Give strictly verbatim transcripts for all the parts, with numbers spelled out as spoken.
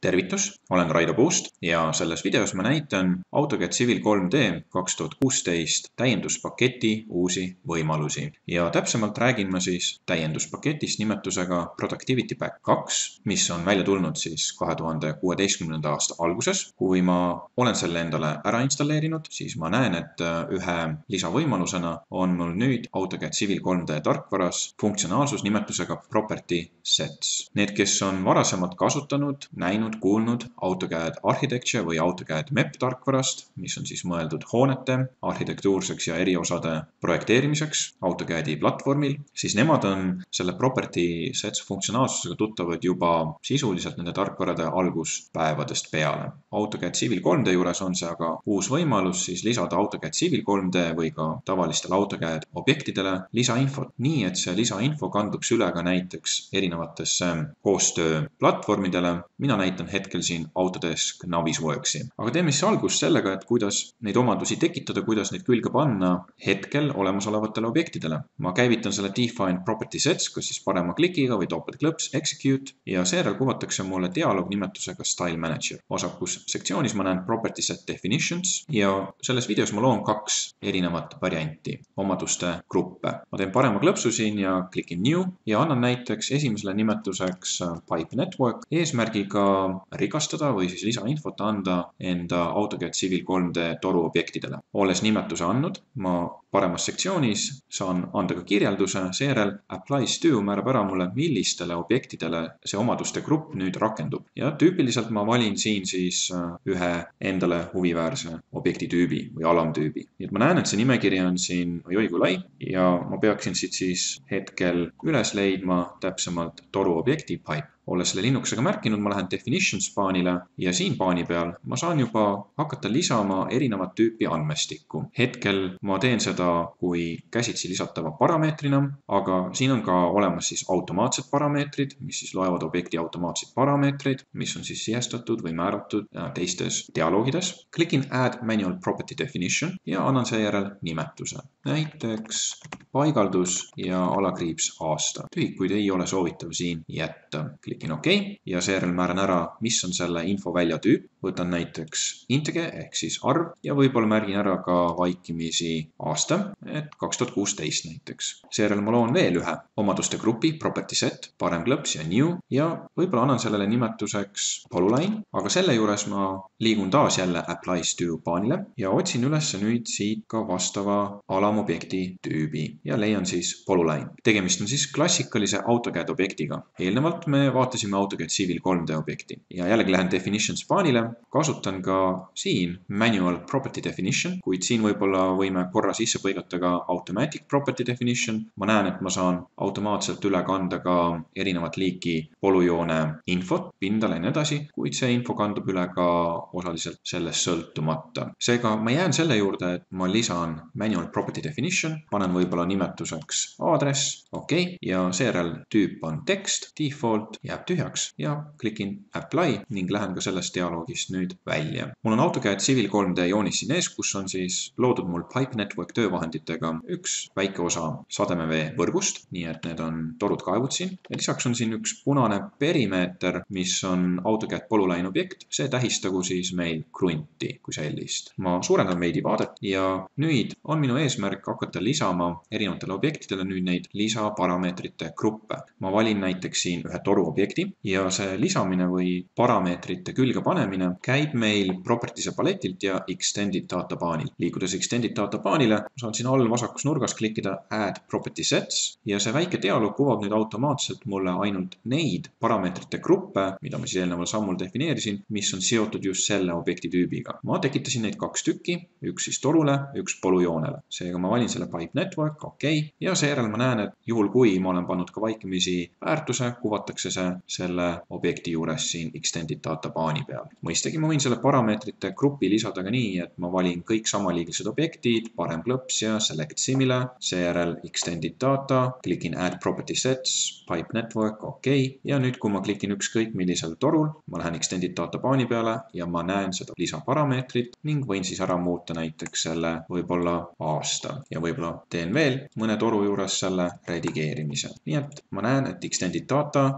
Tervitus, olen Raido Puust ja selles videos ma näitan AutoCAD Civil kolm D kaks tuhat kuusteist täienduspaketi uusi võimalusi. Ja täpsemalt räägin ma siis täienduspaketist nimetusega Productivity Pack kaks, mis on välja tulnud siis kahe tuhande kuueteistkümnenda aasta alguses. Kui ma olen selle endale ära installeerinud, siis ma näen, et ühe lisavõimalusena on mul nüüd AutoCAD Civil kolm D tarkvaras funktsionaalsus nimetusega Property Sets. Need, kes on varasemalt kasutanud, näinud, kuulnud AutoCAD Architecture või AutoCAD M E P tarkvarast, mis on siis mõeldud hoonete, arhitektuurseks ja eriosade projekteerimiseks AutoCADi platvormil, siis nemad on selle Property Sets funktsionaalsusega tuttavad juba sisuliselt nende tarkvarade alguspäevadest peale. AutoCAD Civil kolm D juures on see aga uus võimalus siis lisada AutoCAD Civil kolm D või ka tavalistele AutoCAD objektidele lisainfot, nii et see lisainfo kanduks üle ka näiteks erinevatesse koostööplatvormidele. Mina näitan hetkel siin Autodesk Navisworksi. Aga teeme siis algust sellega, et kuidas neid omadusi tekitada, kuidas neid külge panna hetkel olemasolevatele objektidele. Ma käivitan selle Define Property Sets, kas siis parema klikiga või topeltklõps Execute ja seejärel kuvatakse mulle dialoog nimetusega Style Manager. Vasakus sektsioonis ma näen Property Set Definitions ja selles videos ma loon kaks erinevat varianti, omaduste gruppe. Ma teen parema klõpsu siin ja klikin New ja annan näiteks esimesele nimetuseks Pipe Network eesmärgiga rikastada või siis lisainfot anda enda AutoCAD Civil kolm D toru objektidele. Olles nimetuse andnud, ma paremas sektsioonis saan anda ka kirjelduse, seejärel Applies to määrab ära mulle, millistele objektidele see omaduste grupp nüüd rakendub. Ja tüüpiliselt ma valin siin siis ühe endale huviväärse objektitüübi või alamtüübi. Nii et ma näen, et see nimekiri on siin oi kui lai ja ma peaksin siit siis hetkel üles leidma täpsemalt toru objekti pipe. Olles selle Linuxega märkinud, ma lähen Definitions paanile ja siin paani peal ma saan juba hakata lisama erinevat tüüpi andmestikku. Hetkel ma teen seda kui käsitsi lisatava parameetrina, aga siin on ka olemas siis automaatsed parameetrid, mis siis loevad objekti automaatseid parameetreid, mis on siis sihestatud või määratud teistes dialoogides. Klikin Add Manual Property Definition ja annan seejärel nimetuse. Näiteks paigaldus ja alakriips aasta. Tühikuid ei ole soovitav siin jätta. Klikin OK ja seejärel määran ära, mis on selle info välja tüüp. Võtan näiteks integer ehk siis arv ja võib-olla märgin ära ka vaikimisi aasta, et kaks tuhat kuusteist näiteks. Seejärel ma loon veel ühe omaduste grupi Property Set, parem klõps ja New ja võib-olla annan sellele nimetuseks Polyline, aga selle juures ma liigun taas jälle Applies to paanile ja otsin üles nüüd siit ka vastava alamobjekti tüübi ja leian siis Polyline. Tegemist on siis klassikalise AutoCAD objektiga. Eelnevalt me vaatasime AutoCAD Civil kolm D objekti ja jällegi lähen Definitions paanile, kasutan ka siin Manual Property Definition, kuid siin võib-olla võime korra sisse põigata ka Automatic Property Definition. Ma näen, et ma saan automaatselt üle kanda ka erinevat liiki polüjoone infot, pindale ja nii edasi, kuid see info kandub üle ka osaliselt sellest sõltumata. Seega ma jään selle juurde, et ma lisan Manual Property Definition, panen võib-olla nimetuseks aadress, OK, ja seejärel tüüp on text, default jääb tühjaks ja klikin Apply ning lähen ka sellest dialoogist nüüd välja. Mul on AutoCAD Civil kolm D joonis siin ees, kus on siis loodud mul Pipe Network töövahenditega üks väike osa sademevee võrgust, nii et need on torud kaevud siin. Ja lisaks on siin üks punane perimeeter, mis on AutoCAD Polyline objekt. See tähistagu siis meil krunti kui sellist. Ma suurendan veidi vaadet ja nüüd on minu eesmärk hakata lisama erinevatele objektidele nüüd neid lisaparameetrite gruppe. Ma valin näiteks siin ühe toru objekti ja see lisamine või parameetrite külge panemine käib meil Properties'e paletilt ja Extended Data paanil. Liikudes Extended Data paanile, saan siin all vasakus nurgas klikkida Add Property Sets ja see väike dialoog kuvab nüüd automaatselt mulle ainult neid parameetrite gruppe, mida ma siis eelneval sammul defineerisin, mis on seotud just selle objekti tüübiga. Ma tekitasin neid kaks tükki, üks siis torule, üks polüjoonele. Seega ma valin selle Pipe Network, OK, ja seejärel ma näen, et juhul kui ma olen pannud ka vaikimisi väärtuse, kuvatakse see selle objekti juures siin Extended Data paani peal. Mõistagi ma võin selle parameetrite grupi lisada ka nii, et ma valin kõik samaliigilised objektid, parem klõps ja Select Simile, seejärel Extended Data, klikin Add Property Sets, Pipe Network, OK, ja nüüd kui ma klikin ükskõik millisel torul, ma lähen Extended Data paani peale ja ma näen seda lisaparameetrit ning võin siis ära muuta näiteks selle võib-olla aasta ja võib-olla teen veel mõne toru juures selle redigeerimise. Nii et ma näen, et Extended Data sisaldab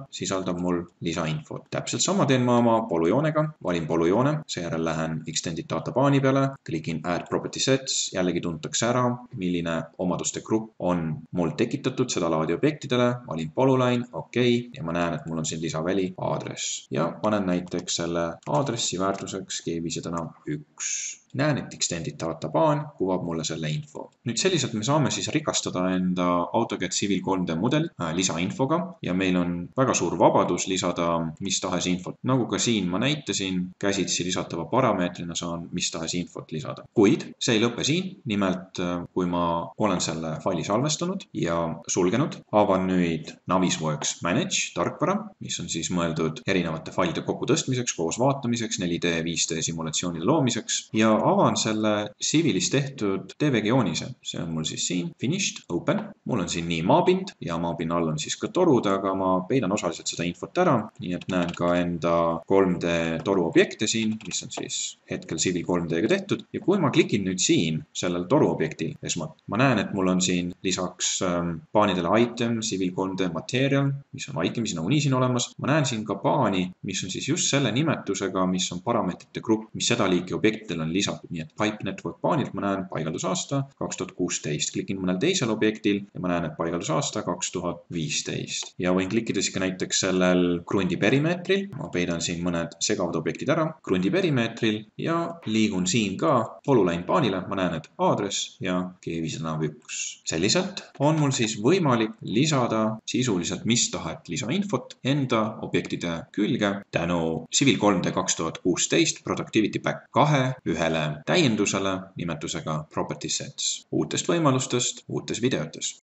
sisaldab mul lisainfot. Täpselt sama teen ma oma polujoonega, valin polujoone, seejärel lähen Extended Data baani peale, klikin Add Property Sets, jällegi tuntakse ära, milline omaduste grupp on mul tekitatud seda laadi objektidele, valin poluline, ok, ja ma näen, et mul on siin lisaväli aadress ja panen näiteks selle aadressi väärtuseks G viissada üks. Näen, et Extended Data baan kuvab mulle selle info. Nüüd selliselt me saame siis rikastada enda AutoCAD Civil kolm D mudeli äh, lisainfoga ja meil on väga suur vabadus lisada mis tahes infot. Nagu ka siin ma näitasin, käsitsi lisatava parameetrina saan mis tahes infot lisada. Kuid see ei lõpe siin, nimelt kui ma olen selle faili salvestanud ja sulgenud, avan nüüd Navisworks Manage tarkvara, mis on siis mõeldud erinevate failide kokkutõstmiseks, koos vaatamiseks, neli D, viis D simulatsioonide loomiseks ja avan selle Civilis tehtud D V G joonise. See on mul siis siin, Finished, Open. Mul on siin nii maapind ja maapinna all on siis ka torud, aga ma peidan osaliselt seda infot ära, nii et näen ka enda kolm D toru objekte siin, mis on siis hetkel Civil kolm D-ga tehtud. Ja kui ma klikin nüüd siin sellel toru objektil esmalt, ma näen, et mul on siin lisaks baanidele item, Civil kolm D material, mis on itemis nagunii siin olemas. Ma näen siin ka baani, mis on siis just selle nimetusega, mis on parameetrite grupp, mis seda liiki objektidel on lisatud. Nii et Pipe Network baanilt ma näen paigaldusaasta kaks tuhat kuusteist. Klikin mõnel teisel objektil ja ma näen, et paigaldusaasta kaks tuhat viisteist. Ja võin klikkida siis ka näiteks sellel krundi perimeetril. Ma peidan siin mõned segavad objektid ära krundi perimeetril ja liigun siin ka poluline baanile. Ma näen, et aadress ja G viissada üks. Selliselt on mul siis võimalik lisada sisuliselt mis tahet lisainfot enda objektide külge tänu Civil kolm D kaks tuhat kuusteist Productivity Pack kahe ühele täiendusele nimetusega Property Sets. Uutest võimalustest, uutes videotes.